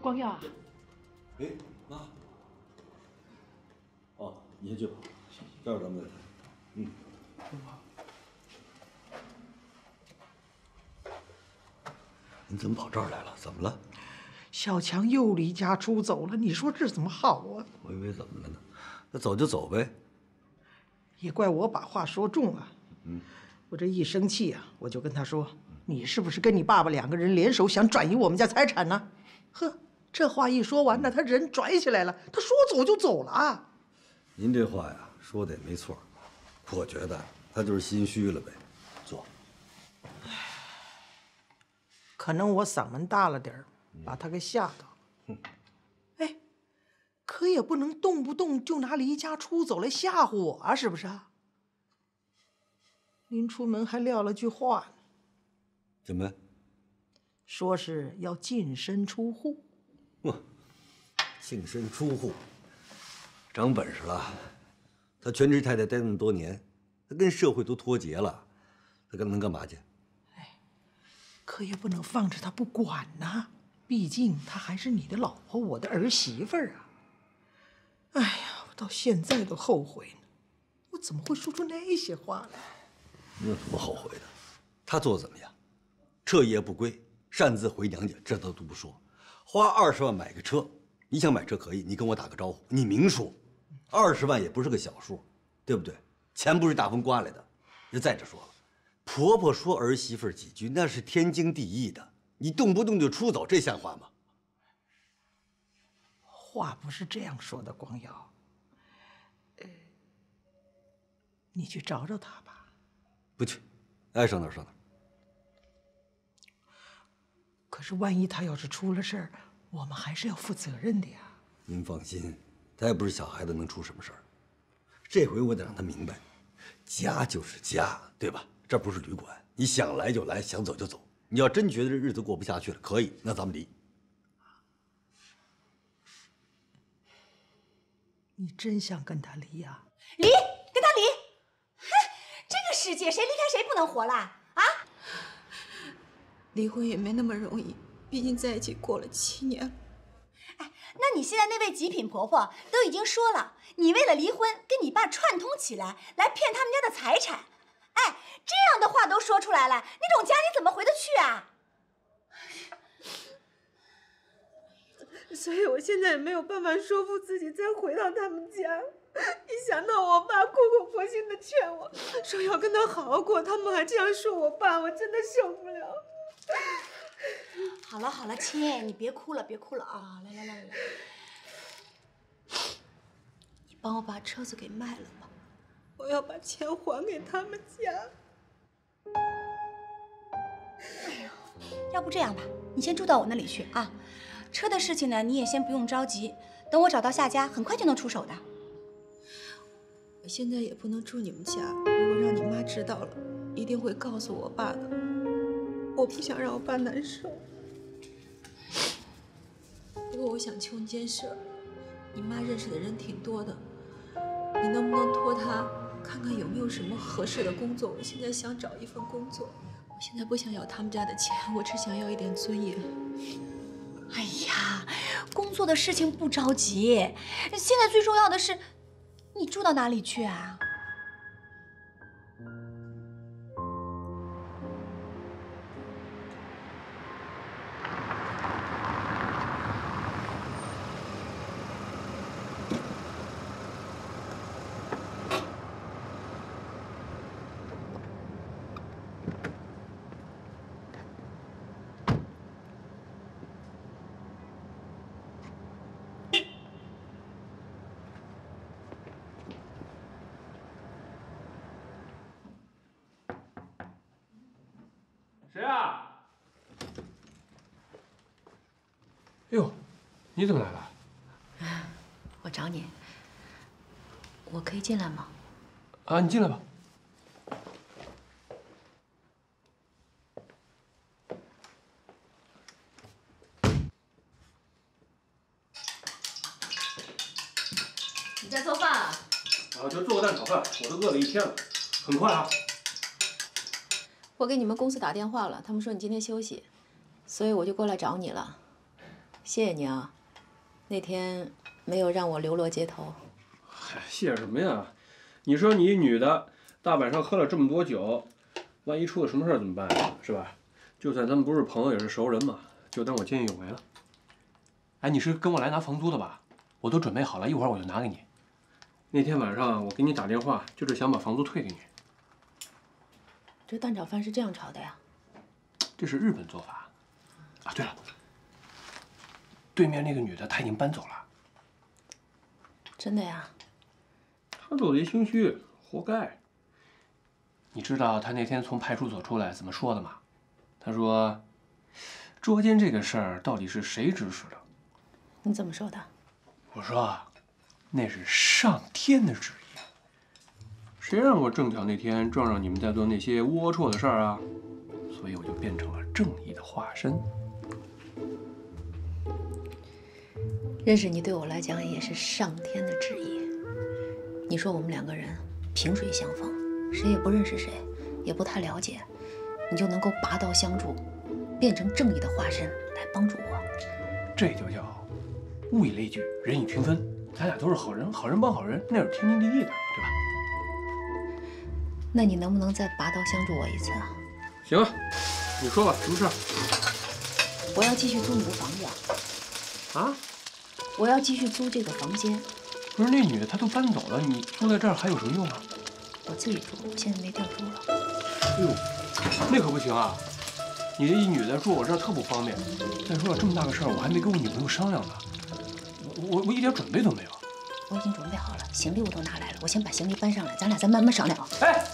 光耀啊！ 哎，妈。哦，你先去吧，待会儿咱们再谈。嗯。你怎么跑这儿来了？怎么了？ 小强又离家出走了，你说这怎么好啊？ 我以为怎么了呢？那走就走呗。 也怪我把话说重了。我这一生气啊，我就跟他说：“你是不是跟你爸爸2个人联手想转移我们家财产呢？”呵，这话一说完呢，他人拽起来了，他说走就走了啊。 您这话呀，说的也没错，我觉得他就是心虚了呗。坐。 可能我嗓门大了点儿，把他给吓到了。哎，可也不能动不动就拿离家出走来吓唬我啊，是不是啊？临出门还撂了句话呢。 怎么？ 说是要净身出户。 哇，净身出户，长本事了。他全职太太待那么多年，他跟社会都脱节了，他能干嘛去？ 可也不能放着他不管呐，毕竟她还是你的老婆，我的儿媳妇儿啊。哎呀，我到现在都后悔呢，我怎么会说出那些话来？ 你有什么后悔的？他做的怎么样？彻夜不归，擅自回娘家，这他都不说。花20万买个车，你想买车可以，你跟我打个招呼，你明说。20万也不是个小数，对不对？钱不是大风刮来的。再者说了，婆婆说儿媳妇几句，那是天经地义的。你动不动就出走，这像话吗？ 话不是这样说的，光耀。你去找找他吧。 不去，爱上哪儿上哪儿。 可是万一他要是出了事儿，我们还是要负责任的呀。 您放心，他也不是小孩子，能出什么事儿。这回我得让他明白，家就是家，对吧？这不是旅馆，你想来就来，想走就走。你要真觉得这日子过不下去了，可以，那咱们离。 你真想跟他离呀？ 离，跟他离。哼，这个世界谁离开谁不能活了啊？ 离婚也没那么容易，毕竟在一起过了7年了。 哎，那你现在那位极品婆婆都已经说了，你为了离婚跟你爸串通起来，来骗他们家的财产。哎，这样的话都说出来了，那种家你怎么回得去啊？ 所以我现在也没有办法说服自己再回到他们家。一想到我爸苦口婆心的劝我说要跟他好好过，他们还这样说我爸，我真的受不了。 好了好了，亲，你别哭了别哭了啊！来，你帮我把车子给卖了吧。 我要把钱还给他们家。 哎呦，要不这样吧，你先住到我那里去啊。车的事情呢，你也先不用着急，等我找到下家，很快就能出手的。 我现在也不能住你们家，如果让你妈知道了，一定会告诉我爸的。我不想让我爸难受。不过我想求你件事，你妈认识的人挺多的，你能不能托她看看有没有什么合适的工作？我现在想找一份工作，我现在不想要他们家的钱，我只想要一点尊严。 哎呀，工作的事情不着急，现在最重要的是，你住到哪里去啊？ 谁啊？哟，你怎么来了？ 我找你，我可以进来吗？ 啊，你进来吧。 你在做饭啊？ 啊，就做个蛋炒饭，我都饿了1天了，很快啊。 我给你们公司打电话了，他们说你今天休息，所以我就过来找你了。 谢谢你啊，那天没有让我流落街头。 嗨，谢什么呀？你说你一女的，大晚上喝了这么多酒，万一出了什么事儿怎么办呀？是吧？就算咱们不是朋友，也是熟人嘛，就当我见义勇为了。哎，你是跟我来拿房租的吧？我都准备好了，一会儿我就拿给你。那天晚上我给你打电话，就是想把房租退给你。 这蛋炒饭是这样炒的呀？ 这是日本做法。啊，对了，对面那个女的她已经搬走了。 真的呀？ 她走贼心虚，活该。你知道她那天从派出所出来怎么说的吗？她说，捉奸这个事儿到底是谁指使的？ 你怎么说的？ 我说，那是上天的旨意。谁让我正巧那天撞上你们在做那些龌龊的事儿啊？所以我就变成了正义的化身。 认识你对我来讲也是上天的旨意。你说我们两个人萍水相逢，谁也不认识谁，也不太了解，你就能够拔刀相助，变成正义的化身来帮助我。 这就叫物以类聚，人以群分。咱俩都是好人，好人帮好人，那是天经地义的，对吧？ 那你能不能再拔刀相助我一次啊？ 行啊，你说吧，什么事儿？ 我要继续租你的房子。 啊？ 我要继续租这个房间。 不是那女的她都搬走了，你租在这儿还有什么用啊？ 我自己住，我现在没地儿住了。 哎呦，那可不行啊！你这一女的住我这儿特不方便。再说了，这么大个事儿，我还没跟我女朋友商量呢，我一点准备都没有。 我已经准备好了，行李我都拿来了，我先把行李搬上来，咱俩再慢慢商量啊。 哎，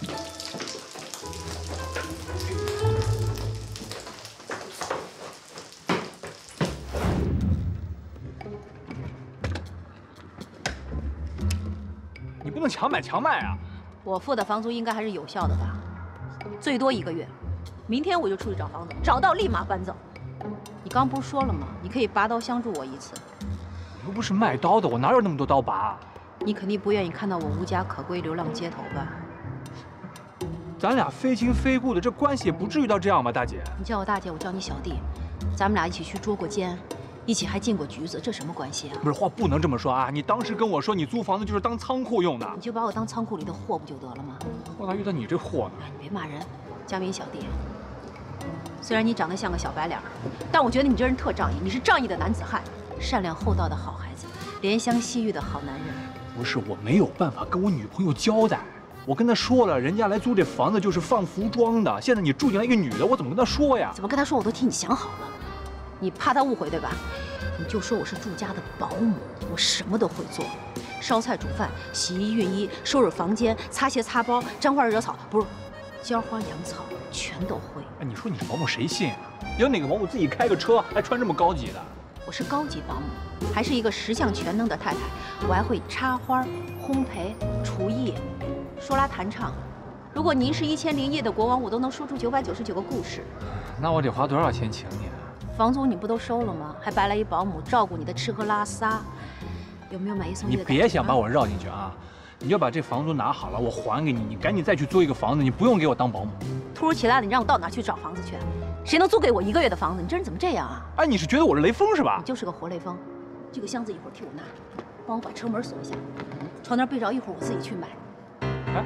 你不能强买强卖啊！ 我付的房租应该还是有效的吧，最多1个月。明天我就出去找房子，找到立马搬走。你刚不是说了吗？你可以拔刀相助我一次。 我又不是卖刀的，我哪有那么多刀拔？ 你肯定不愿意看到我无家可归、流浪街头吧？ 咱俩非亲非故的，这关系也不至于到这样吧，大姐？ 你叫我大姐，我叫你小弟，咱们俩一起去捉过奸，一起还进过局子，这什么关系啊？ 不是，话不能这么说啊！你当时跟我说你租房子就是当仓库用的， 你就把我当仓库里的货不就得了吗？ 我咋遇到你这货呢？ 哎，你别骂人，佳明小弟。虽然你长得像个小白脸，但我觉得你这人特仗义，你是仗义的男子汉，善良厚道的好孩子，怜香惜玉的好男人。 不是，我没有办法跟我女朋友交代。我跟她说了，人家来租这房子就是放服装的。现在你住进来一个女的，我怎么跟她说呀？ 怎么跟她说我都替你想好了。你怕她误会对吧？你就说我是住家的保姆，我什么都会做，烧菜煮饭、洗衣熨衣、收拾房间、擦鞋擦包、沾花惹草，不是，浇花养草全都会。 哎，你说你是保姆谁信啊？有哪个保姆自己开个车还穿这么高级的？ 我是高级保姆，还是一个10项全能的太太。我还会插花、烘焙、厨艺、说拉弹唱。如果您是1001夜的国王，我都能说出999个故事。 那我得花多少钱请你啊？ 房租你不都收了吗？还白来一保姆照顾你的吃喝拉撒，有没有买一送一的感觉？ 你别想把我绕进去啊！你要把这房租拿好了，我还给你，你赶紧再去租一个房子，你不用给我当保姆。 突如其来的，你让我到哪去找房子去？谁能租给我1个月的房子？你这人怎么这样啊？ 哎，你是觉得我是雷锋是吧？ 你就是个活雷锋。这个箱子一会儿替我拿，帮我把车门锁一下。床单被罩一会儿我自己去买。 哎，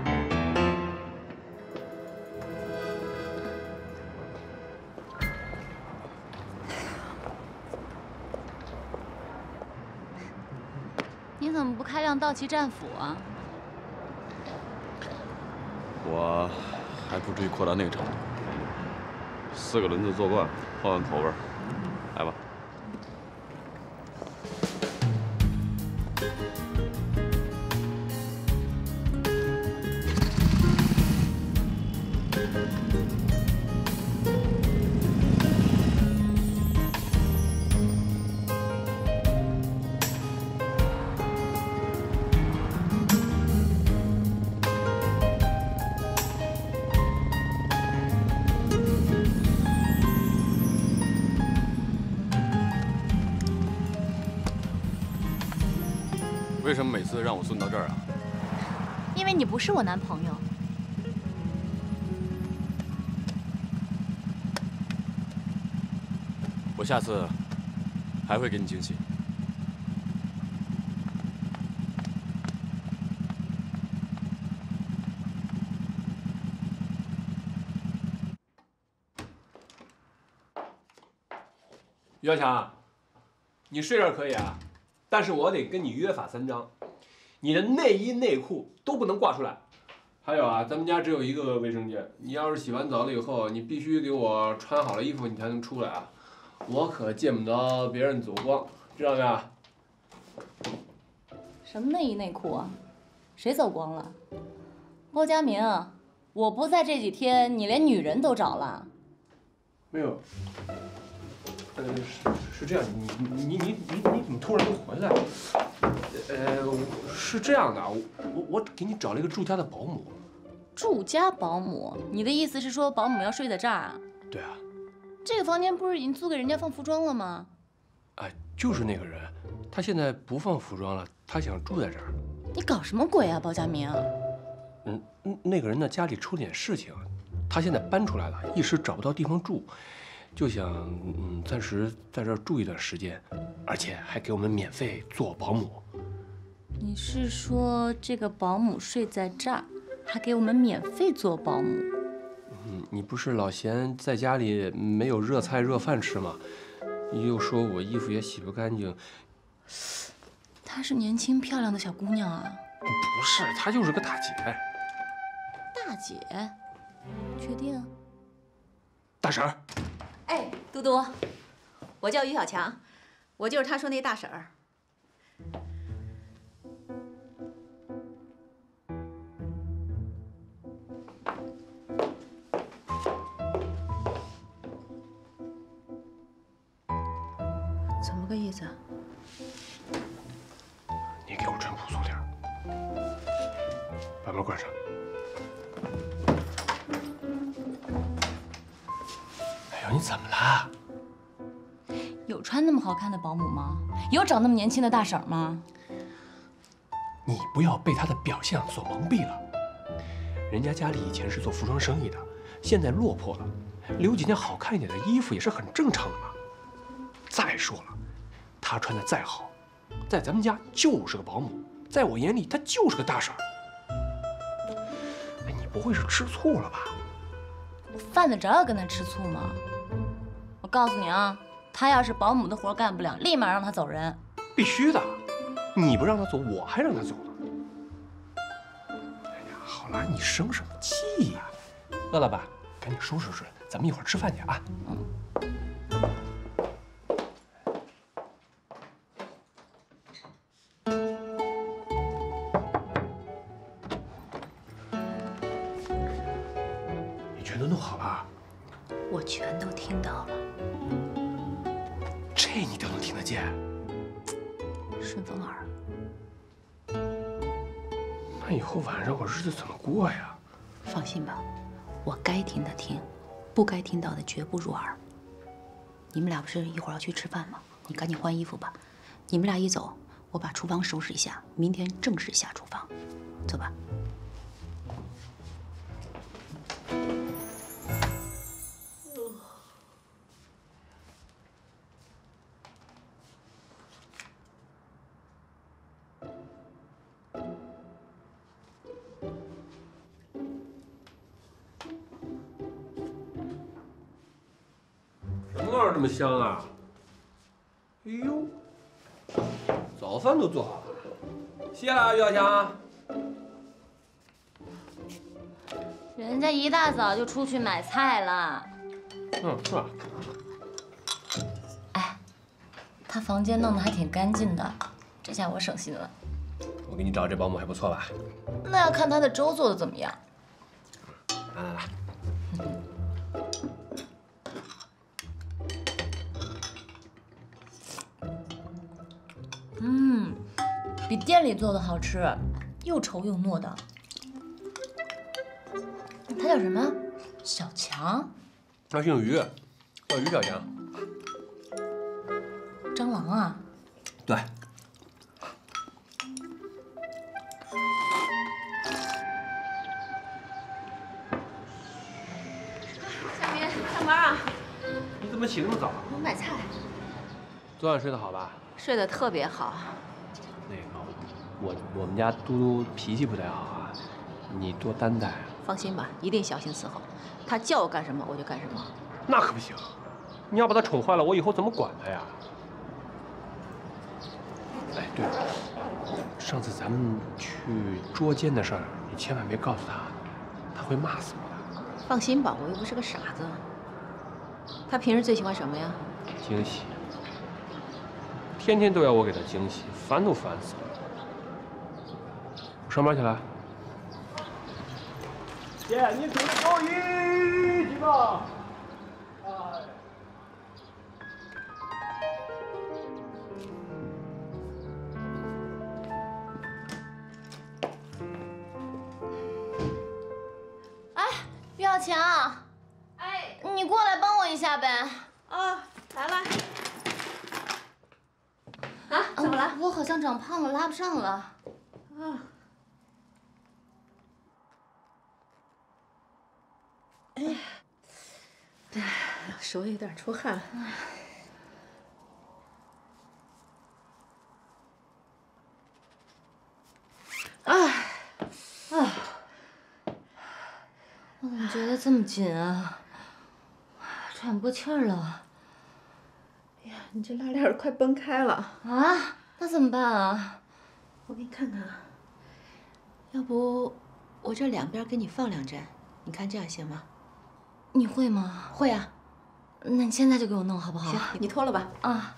你怎么不开辆道奇战斧啊？ 我还不至于扩大那个程度。4个轮子坐惯，换换口味，来吧。为什么每次让我送到这儿啊？ 因为你不是我男朋友。 我下次还还会给你惊喜。 于小强，你睡这儿可以啊，但是我得跟你约法3章，你的内衣内裤都不能挂出来。还有啊，咱们家只有一个卫生间，你要是洗完澡了以后，你必须给我穿好了衣服，你才能出来啊。我可见不得别人走光，知道没有？ 什么内衣内裤啊？谁走光了？包佳明，我不在这几天，你连女人都找了？ 没有。是这样，你怎么突然就回来了？是这样的，我给你找了一个住家的保姆。 住家保姆？你的意思是说保姆要睡在这儿啊？ 对啊。 这个房间不是已经租给人家放服装了吗？ 哎，就是那个人，他现在不放服装了，他想住在这儿。 你搞什么鬼啊，包佳明？ 那个人呢家里出了点事情，他现在搬出来了，一时找不到地方住。就想暂时在这儿住一段时间，而且还给我们免费做保姆。 你是说这个保姆睡在这儿，还给我们免费做保姆？ 你不是老嫌在家里没有热菜热饭吃吗？又说我衣服也洗不干净。 她是年轻漂亮的小姑娘啊？ 不是，她就是个大姐。 大姐？确定？ 大婶儿。 哎，嘟嘟，我叫于小强，我就是他说那大婶儿。 怎么个意思啊？ 你给我穿朴素点儿，把门关上。哎呦，你怎么了？ 有穿那么好看的保姆吗？有长那么年轻的大婶吗？ 你不要被她的表象所蒙蔽了。人家家里以前是做服装生意的，现在落魄了，留几件好看一点的衣服也是很正常的嘛。再说了，她穿的再好，在咱们家就是个保姆，在我眼里她就是个大婶儿。哎，你不会是吃醋了吧？ 我犯得着跟她吃醋吗？我告诉你啊，她要是保姆的活干不了，立马让她走人。 必须的，你不让她走，我还让她走呢。哎呀，好了，你生什么气呀？饿了吧？赶紧收拾收拾，咱们一会儿吃饭去啊。你全都弄好了？ 我全都听到了。 这你都能听得见？ 顺风耳。 那以后晚上我日子怎么过呀？ 放心吧，我该听的听，不该听到的绝不入耳。你们俩不是一会儿要去吃饭吗？你赶紧换衣服吧。你们俩一走，我把厨房收拾一下，明天正式下厨房。走吧。 什么味儿这么香啊？哎呦，早饭都做好了，谢了，于小强。 人家一大早就出去买菜了。 是吧？ 哎，他房间弄得还挺干净的，这下我省心了。 我给你找这保姆还不错吧？ 那要看他的粥做的怎么样。 来。 比店里做的好吃，又稠又糯的。他叫什么？小强？ 他姓于，叫于小强。 蟑螂啊？ 对。 小明，上班啊？ 你怎么起那么早？ 我买菜。 昨晚睡得好吧？ 睡得特别好。 那个，我们家嘟嘟脾气不太好啊，你多担待。 放心吧，一定小心伺候。他叫我干什么我就干什么。 那可不行，你要把他宠坏了，我以后怎么管他呀？哎，对了，上次咱们去捉奸的事儿，你千万别告诉他，他会骂死我的。 放心吧，我又不是个傻子。他平时最喜欢什么呀？ 惊喜，天天都要我给他惊喜，烦都烦死了。我上班去了。 姐，你煮的够一级吧？ 于小强，哎，你过来帮我一下呗。 哦，来了。啊，怎么了？ 我好像长胖了，拉不上了。 啊。哎，手有点出汗。 我怎么觉得这么紧啊？喘不过气儿了。 哎呀，你这拉链快崩开了啊！那怎么办啊？ 我给你看看啊。 要不我这两边给你放2针，你看这样行吗？ 你会吗？ 会啊。 那你现在就给我弄好不好？ 行，你脱了吧。 啊。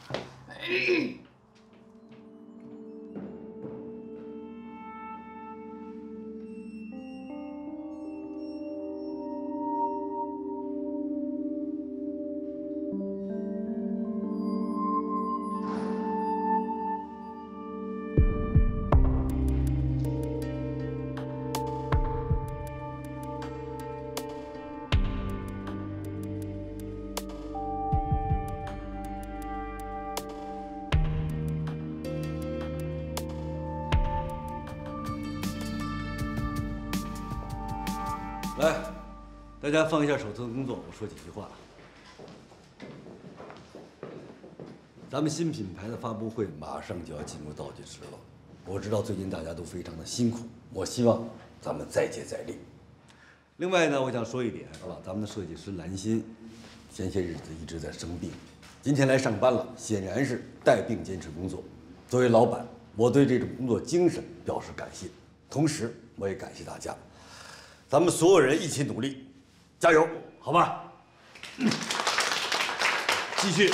来，大家放一下手头的工作，我说几句话。咱们新品牌的发布会马上就要进入倒计时了，我知道最近大家都非常的辛苦，我希望咱们再接再厉。另外呢，我想说一点，是吧？咱们的设计师兰心，前些日子一直在生病，今天来上班了，显然是带病坚持工作。作为老板，我对这种工作精神表示感谢，同时我也感谢大家。咱们所有人一起努力，加油，好吧？继续。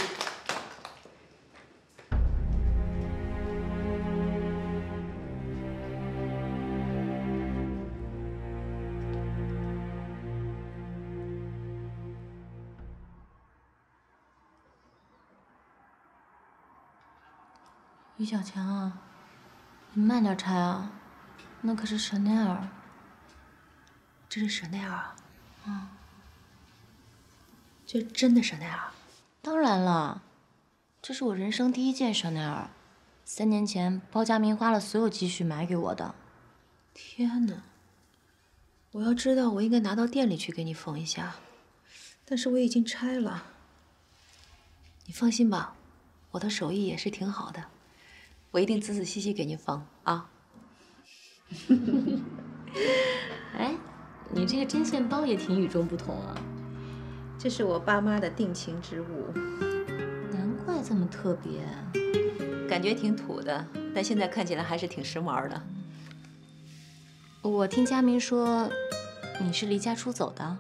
于小强啊，你慢点拆啊，那可是香奈儿。 这是香奈儿，这真的香奈儿？ 当然了，这是我人生第1件香奈儿，3年前包佳明花了所有积蓄买给我的。 天哪！我要知道，我应该拿到店里去给你缝一下，但是我已经拆了。你放心吧，我的手艺也是挺好的，我一定仔仔细细给你缝啊。 哎。你这个针线包也挺与众不同啊， 这是我爸妈的定情之物， 难怪这么特别， 感觉挺土的，但现在看起来还是挺时髦的。 我听佳明说，你是离家出走的。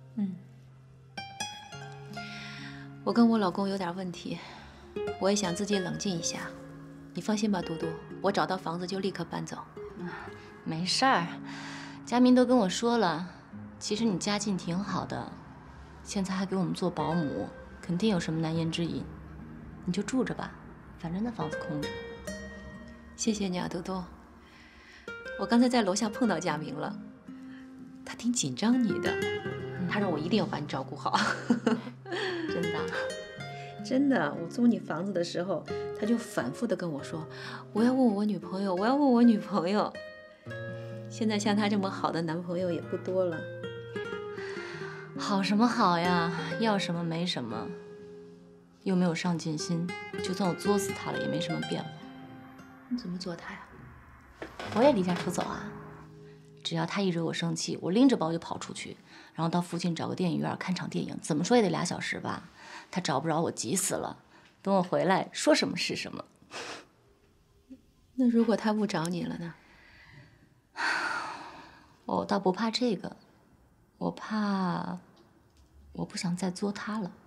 我跟我老公有点问题，我也想自己冷静一下。你放心吧，嘟嘟，我找到房子就立刻搬走。 没事儿。佳明都跟我说了，其实你家境挺好的，现在还给我们做保姆，肯定有什么难言之隐，你就住着吧，反正那房子空着。 谢谢你啊，嘟嘟。我刚才在楼下碰到佳明了，他挺紧张你的，他让我一定要把你照顾好。 真的？ 真的，我租你房子的时候，他就反复的跟我说，我要问我女朋友，我要问我女朋友。现在像他这么好的男朋友也不多了。 好什么好呀，要什么没什么。 又没有上进心，就算我作死他了，也没什么变化。 你怎么作他呀？ 我也离家出走啊！只要他一惹我生气，我拎着包就跑出去，然后到附近找个电影院看场电影，怎么说也得2小时吧。他找不着我，急死了。等我回来，说什么是什么。 那如果他不找你了呢？ 我倒不怕这个，我怕我不想再作他了。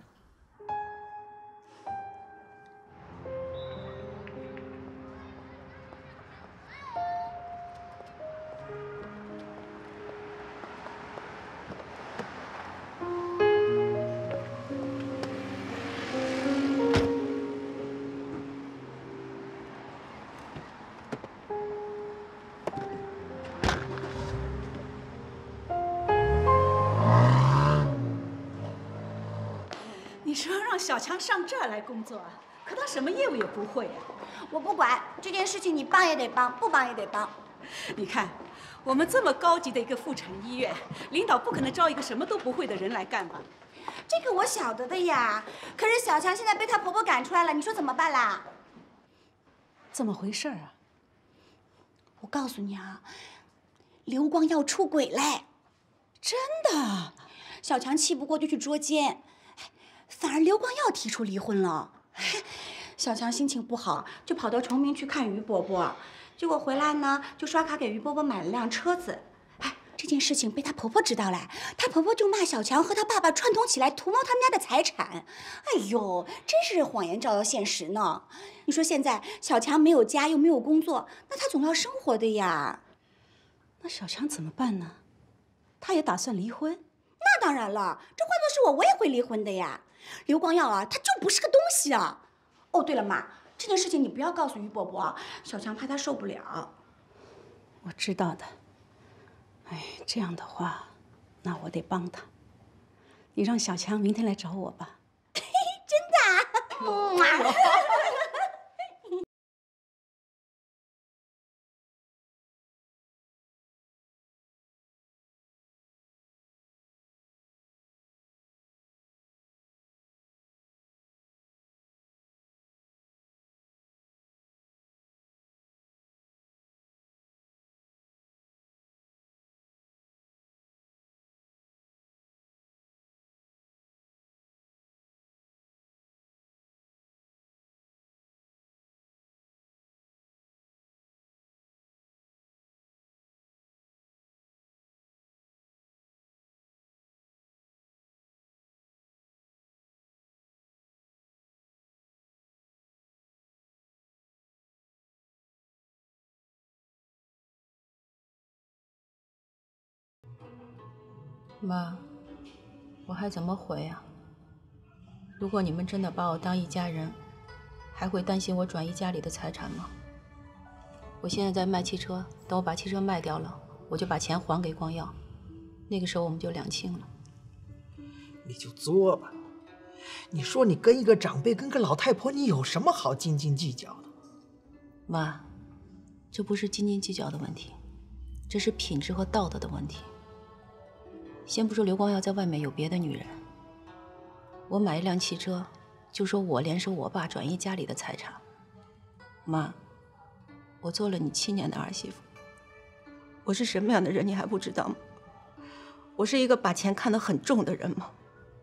你说让小强上这儿来工作啊？可他什么业务也不会啊！ 我不管这件事情，你帮也得帮，不帮也得帮。 你看，我们这么高级的一个妇产医院，领导不可能招一个什么都不会的人来干吧？ 这个我晓得的呀。可是小强现在被她婆婆赶出来了，你说怎么办啦？ 怎么回事啊？ 我告诉你啊，刘光耀出轨嘞！ 真的？ 小强气不过就去捉奸。反而刘光耀提出离婚了，小强心情不好，就跑到崇明去看于伯伯，结果回来呢，就刷卡给于伯伯买了辆车子。哎，这件事情被她婆婆知道了，她婆婆就骂小强和他爸爸串通起来图谋他们家的财产。哎呦，真是谎言照耀现实呢！你说现在小强没有家又没有工作，那他总要生活的呀。 那小强怎么办呢？他也打算离婚？ 那当然了，这换作是我也会离婚的呀。刘光耀啊，他就不是个东西啊！哦，对了，妈，这件事情你不要告诉于伯伯，小强怕他受不了。 我知道的。哎，这样的话，那我得帮他。你让小强明天来找我吧。 真的啊？ 妈，我还怎么回啊？如果你们真的把我当一家人，还会担心我转移家里的财产吗？我现在在卖汽车，等我把汽车卖掉了，我就把钱还给光耀，那个时候我们就两清了。 你就作吧，你说你跟一个长辈，跟个老太婆，你有什么好斤斤计较的？ 妈，这不是斤斤计较的问题，这是品质和道德的问题。先不说刘光耀在外面有别的女人，我买一辆汽车，就说我联手我爸转移家里的财产。妈，我做了你7年的儿媳妇，我是什么样的人你还不知道吗？我是一个把钱看得很重的人吗？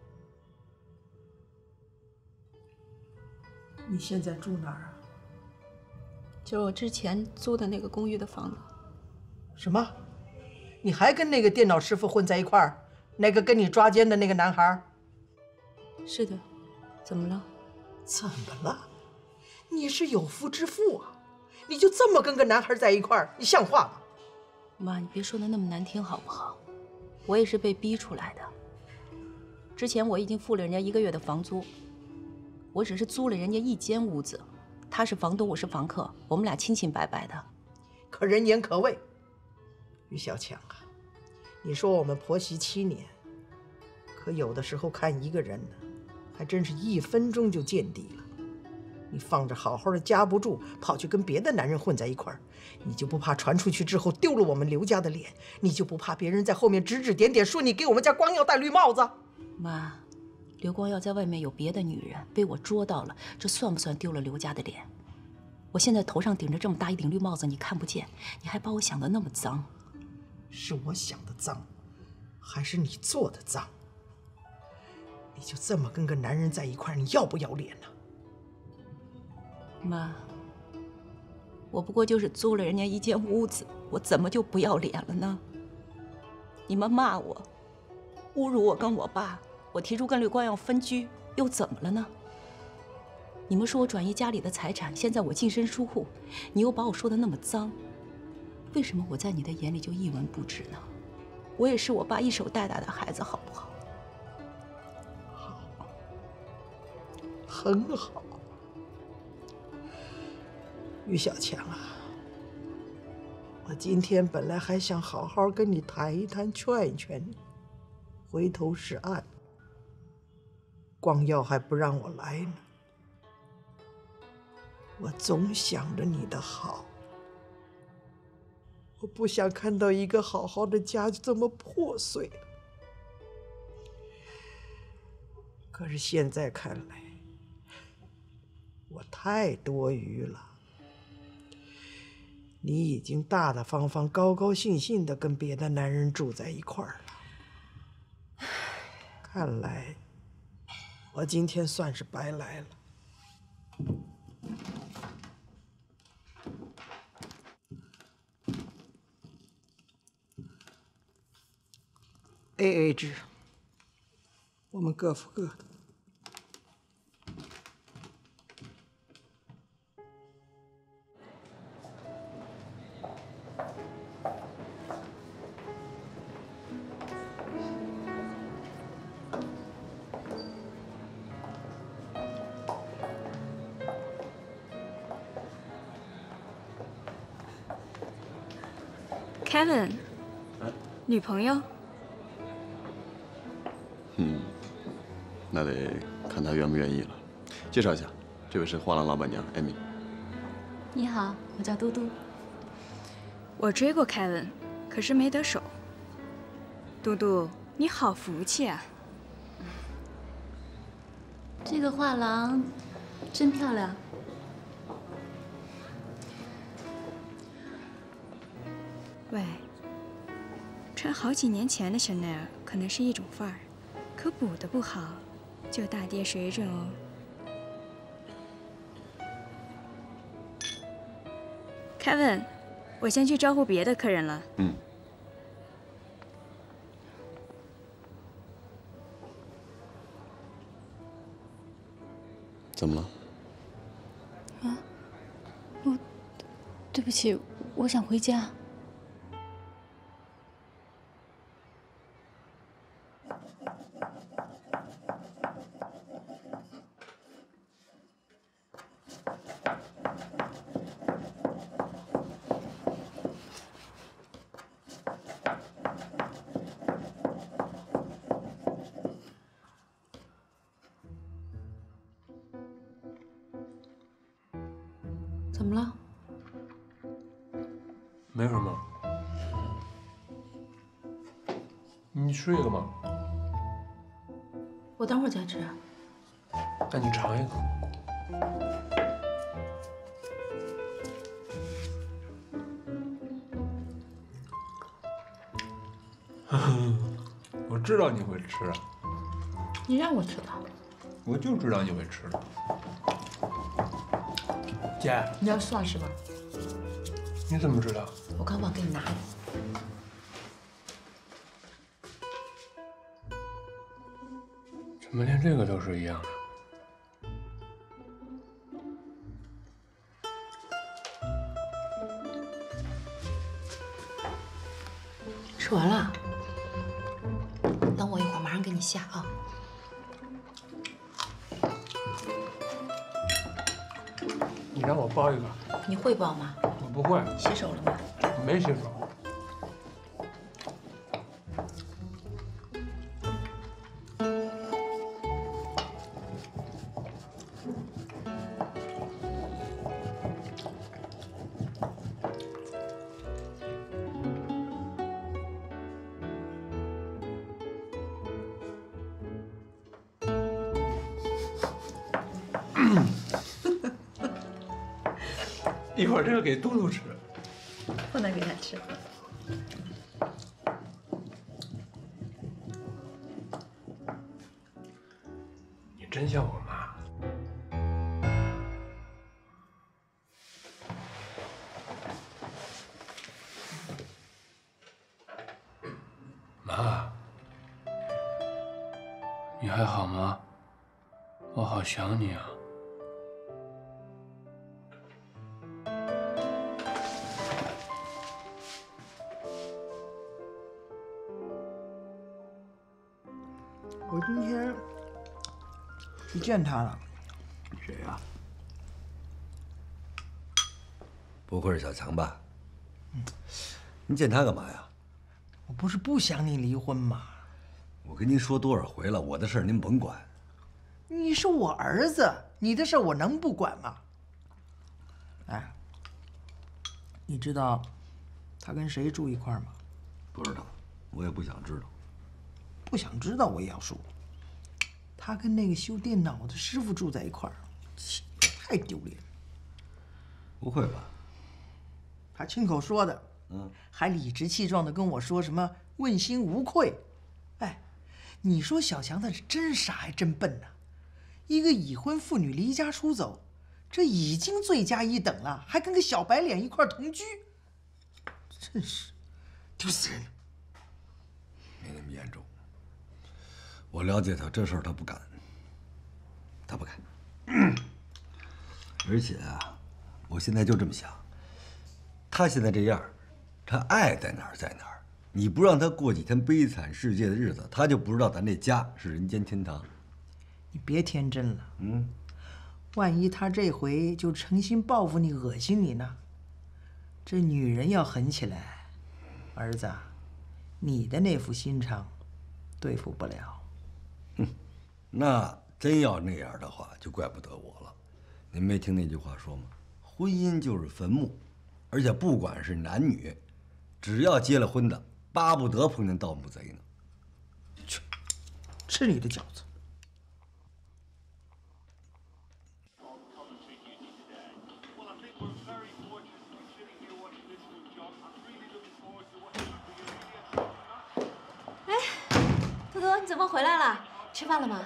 你现在住哪儿啊？ 就是我之前租的那个公寓的房子。 什么？你还跟那个电脑师傅混在一块儿？那个跟你抓奸的那个男孩？ 是的，怎么了？ 怎么了？你是有妇之夫啊，你就这么跟个男孩在一块儿，你像话吗？ 妈，你别说的那么难听好不好？我也是被逼出来的。之前我已经付了人家1个月的房租，我只是租了人家1间屋子，他是房东，我是房客，我们俩清清白白的。 可人言可畏。于小强啊，你说我们婆媳7年，可有的时候看一个人呢，还真是1分钟就见底了。你放着好好的家不住，跑去跟别的男人混在一块儿，你就不怕传出去之后丢了我们刘家的脸？你就不怕别人在后面指指点点，说你给我们家光耀戴绿帽子？ 妈， 刘光耀在外面有别的女人，被我捉到了，这算不算丢了刘家的脸？我现在头上顶着这么大一顶绿帽子，你看不见，你还把我想得那么脏。 是我想的脏，还是你做的脏？你就这么跟个男人在一块儿，你要不要脸呢？ 妈，我不过就是租了人家一间屋子，我怎么就不要脸了呢？你们骂我，侮辱我跟我爸，我提出跟刘光耀分居，又怎么了呢？你们说我转移家里的财产，现在我净身出户，你又把我说的那么脏，为什么我在你的眼里就一文不值呢？我也是我爸一手带大的孩子，好不好？ 好，很好。于小强啊，我今天本来还想好好跟你谈一谈，劝一劝你，回头是岸。光耀还不让我来呢。我总想着你的好，我不想看到一个好好的家就这么破碎了。可是现在看来，我太多余了。你已经大大方方、高高兴兴的跟别的男人住在一块儿了。看来，我今天算是白来了。AA 制，我们各付各的。 Kevin，女朋友？ 那得看他愿不愿意了。介绍一下，这位是画廊老板娘艾米。 你好，我叫嘟嘟。 我追过 Kevin， 可是没得手。嘟嘟，你好福气啊！ 这个画廊真漂亮。 喂，穿好几年前的香奈儿可能是一种范儿，可补的不好，就大跌水准哦。Kevin， 我先去招呼别的客人了。 怎么了？ 啊，对不起，我想回家。怎么了？ 没什么。你吃一个吗？ 我等会儿再吃。 那你尝一个。我知道你会吃啊。 你让我吃的。 我就知道你会吃。姐， 你要算是吧？ 你怎么知道？ 我刚忘给你拿的。 怎么连这个都是一样的？ 吃完了，等我一会儿，马上给你下啊。 你让我包一个。 你会包吗？ 我不会。 洗手了吗？ 没洗手。 一会儿这个给嘟嘟吃。 不能给他吃。 你真像我妈。妈，你还好吗？我好想你啊。 我今天去见他了。 谁呀？不会是小强吧？你见他干嘛呀？ 我不是不想你离婚吗？ 我跟您说多少回了，我的事儿您甭管。 你是我儿子，你的事儿我能不管吗？哎，你知道他跟谁住一块儿吗？ 不知道，我也不想知道。 不想知道我也要说，他跟那个修电脑的师傅住在一块儿，太丢脸了。 不会吧？ 他亲口说的，还理直气壮的跟我说什么问心无愧。哎，你说小强他是真傻还真笨呐！一个已婚妇女离家出走，这已经罪加一等了，还跟个小白脸一块儿同居，真是丢死人了。 没那么严重。我了解他，这事儿他不干，他不干。而且啊，我现在就这么想，他现在这样，他爱在哪儿在哪儿。你不让他过几天悲惨世界的日子，他就不知道咱这家是人间天堂。 你别天真了，万一他这回就诚心报复你、恶心你呢？这女人要狠起来，儿子，你的那副心肠对付不了。 那真要那样的话，就怪不得我了。您没听那句话说吗？婚姻就是坟墓，而且不管是男女，只要结了婚的，巴不得碰见盗墓贼呢。 去，吃你的饺子！ 哎，多多，你怎么回来了？吃饭了吗？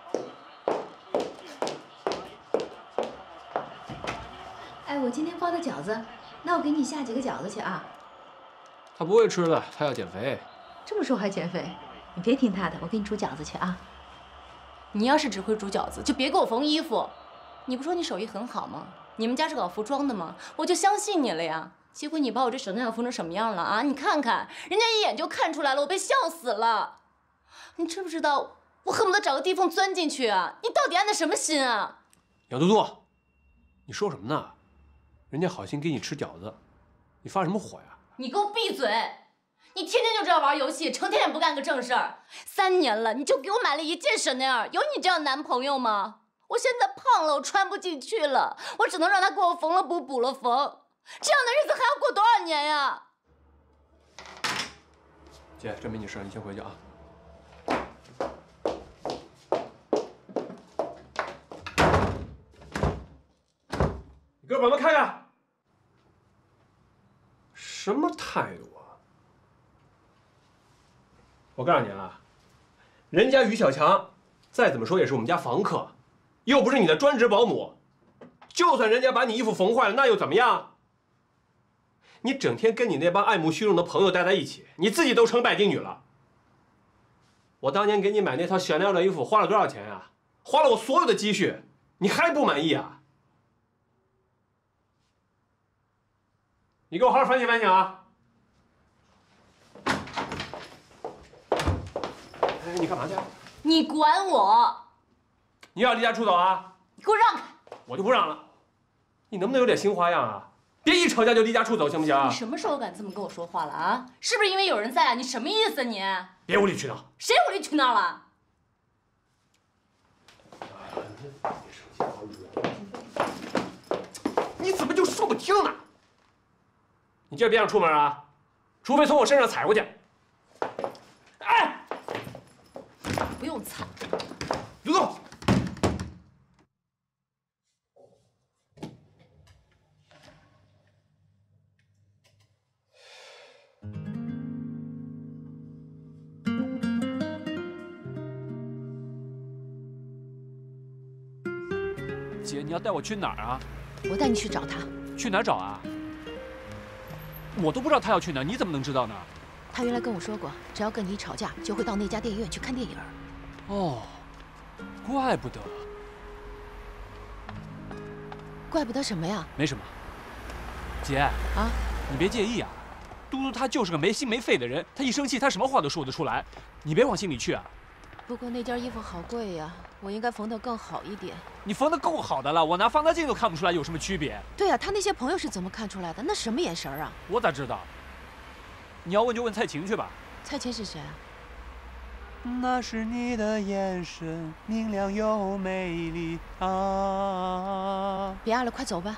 哎，我今天包的饺子，那我给你下几个饺子去啊。 他不会吃的，他要减肥。 这么说还减肥？你别听他的，我给你煮饺子去啊。 你要是只会煮饺子，就别给我缝衣服。你不说你手艺很好吗？你们家是搞服装的吗？我就相信你了呀。结果你把我这手绢缝成什么样了啊？你看看，人家一眼就看出来了，我被笑死了。你知不知道？我恨不得找个地缝钻进去啊！你到底安的什么心啊？ 杨嘟嘟，你说什么呢？人家好心给你吃饺子，你发什么火呀？ 你给我闭嘴！你天天就知道玩游戏，成天也不干个正事儿。3年了，你就给我买了一件Chanel，有你这样男朋友吗？我现在胖了，我穿不进去了，我只能让他给我缝了补，补了缝。这样的日子还要过多少年呀？ 姐，这没你事，你先回去啊。你给我把门开开！什么态度啊？我告诉你啊，人家于小强再怎么说也是我们家房客，又不是你的专职保姆。就算人家把你衣服缝坏了，那又怎么样？你整天跟你那帮爱慕虚荣的朋友待在一起，你自己都成拜金女了。我当年给你买那套Chanel的衣服花了多少钱啊？花了我所有的积蓄，你还不满意啊？你给我好好反省反省啊！哎，你干嘛去？ 你管我！ 你要离家出走啊？ 你给我让开！ 我就不让了。你能不能有点新花样啊？别一吵架就离家出走，行不行？ 你什么时候敢这么跟我说话了啊？是不是因为有人在啊？你什么意思你？ 别无理取闹！ 谁无理取闹了？ 你怎么就说不听呢？你今儿别想出门啊，除非从我身上踩过去。哎， 不用踩。 刘总。 姐，你要带我去哪儿啊？ 我带你去找他。 去哪儿找啊？我都不知道他要去哪儿，你怎么能知道呢？ 他原来跟我说过，只要跟你吵架，就会到那家电影院去看电影。 哦，怪不得。 怪不得什么呀？ 没什么。姐啊， 你别介意啊。嘟嘟他就是个没心没肺的人，他一生气，他什么话都说得出来，你别往心里去啊。 不过那件衣服好贵呀，我应该缝得更好一点。 你缝得够好的了，我拿放大镜都看不出来有什么区别。 对呀，他那些朋友是怎么看出来的？那什么眼神啊？ 我咋知道？你要问就问蔡琴去吧。 蔡琴是谁啊？ 那是你的眼神，明亮又美丽啊！ 别爱了，快走吧。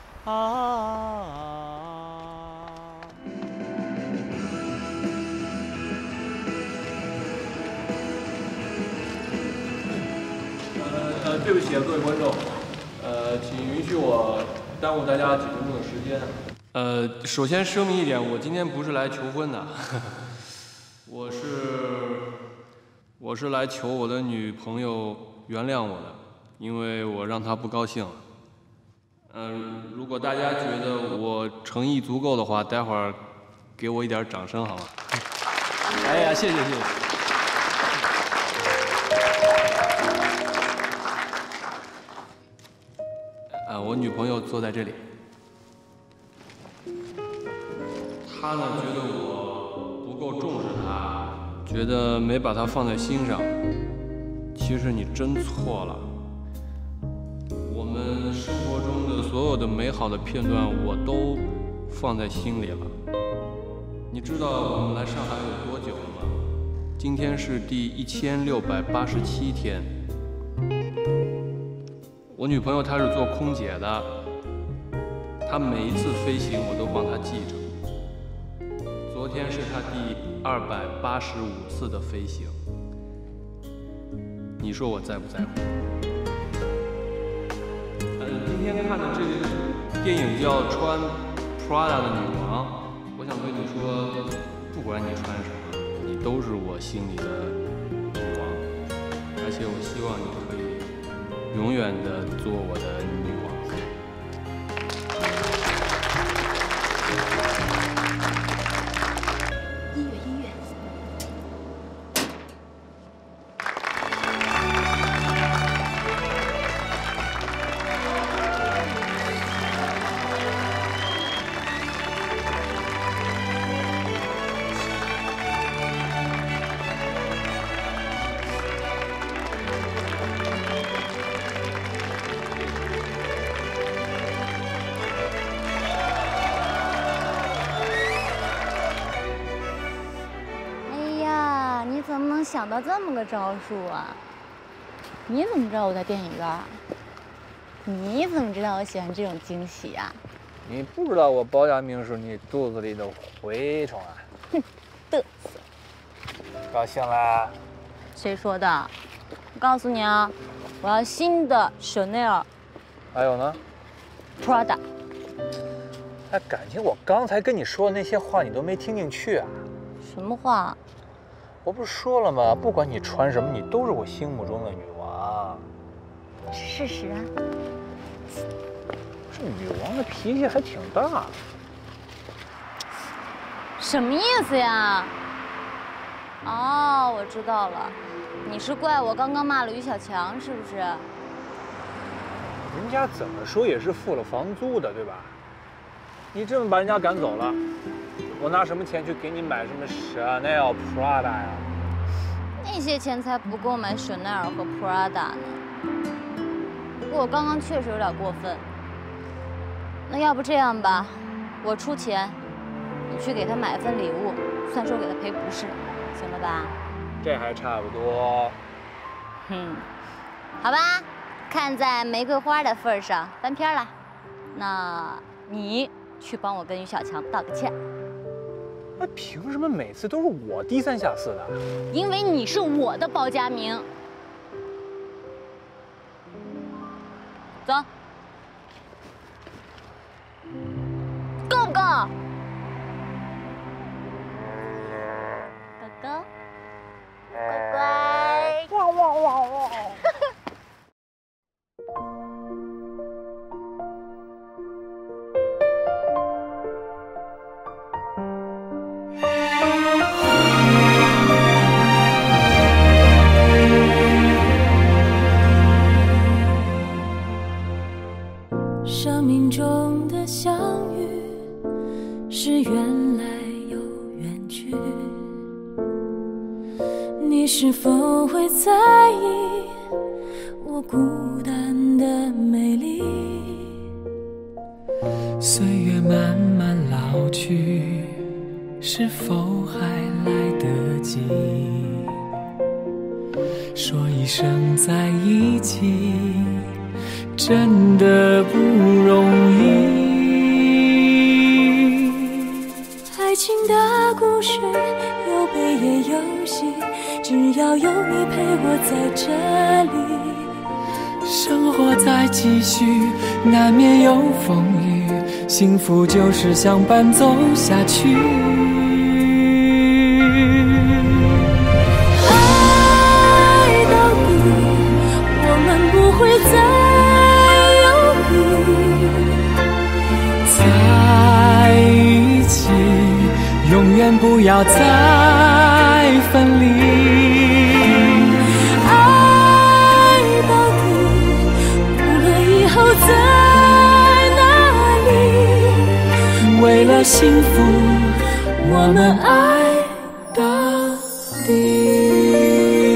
对不起啊，各位观众，请允许我耽误大家几分钟的时间。首先声明一点，我今天不是来求婚的，我是来求我的女朋友原谅我的，因为我让她不高兴了。如果大家觉得我诚意足够的话，待会儿给我一点掌声好吗？哎呀，谢谢谢谢。我女朋友坐在这里，她呢觉得我不够重视她，觉得没把她放在心上。其实你真错了，我们生活中的所有的美好的片段我都放在心里了。你知道我们来上海有多久了吗？今天是第1687天。我女朋友她是做空姐的，她每一次飞行我都帮她记着。昨天是她第285次的飞行，你说我在不在乎？今天看的这个电影叫《穿 Prada 的女王》，我想对你说，不管你穿什么，你都是我心里的女王，而且我希望你可以永远的做我的女王。 音乐。 想到这么个招数啊？你怎么知道我在电影院？你怎么知道我喜欢这种惊喜啊？ 你不知道我包家明是你肚子里的蛔虫啊？ 哼，嘚瑟！ 高兴啦？ 谁说的？我告诉你啊，我要新的 Chanel。 还有呢 ？Prada。 哎，感情我刚才跟你说的那些话你都没听进去啊？ 什么话？ 我不是说了吗？不管你穿什么，你都是我心目中的女王。 事实啊。 这女王的脾气还挺大。 什么意思呀？哦，我知道了，你是怪我刚刚骂了于小强，是不是？ 人家怎么说也是付了房租的，对吧？你这么把人家赶走了。我拿什么钱去给你买什么 Chanel、Prada 呀？ 那些钱才不够买 Chanel 和 Prada 呢。不过我刚刚确实有点过分。那要不这样吧，我出钱，你去给他买份礼物，算是我给他赔不是，行了吧？ 这还差不多。 好吧，看在玫瑰花的份上，翻篇了。那你去帮我跟于小强道个歉。 那凭什么每次都是我低三下四的？ 因为你是我的包家明。走，够不够？狗狗，乖乖，汪汪汪汪。 是原来又远去，你是否会在意我孤单的美丽？ 岁月慢慢老去，是否还来得及说一声在一起？真的不容易。 爱情的故事有悲也有喜，只要有你陪我在这里， 生活在继续，难免有风雨，幸福就是相伴走下去。 爱到底，我们不会再犹豫， 在一起，永远不要再分离。 在哪里？ 为了幸福，我们爱到底。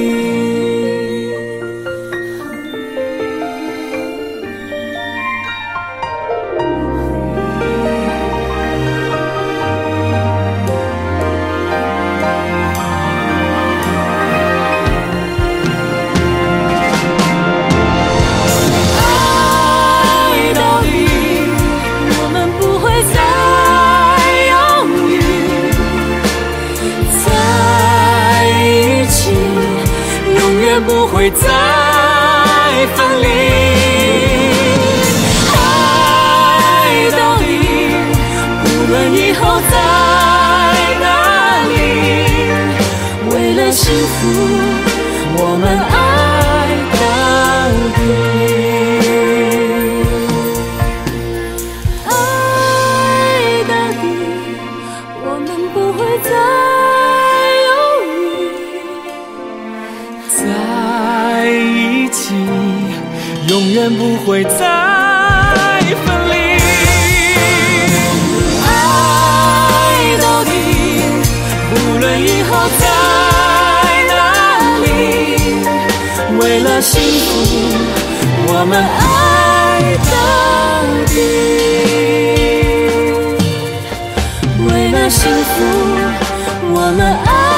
不会再分离，爱到底，无论以后在哪里，为了幸福，我们爱到底，爱到底，我们不会再永远不会再分离，爱到底，无论以后在哪里，为了幸福，我们爱到底，为了幸福，我们爱。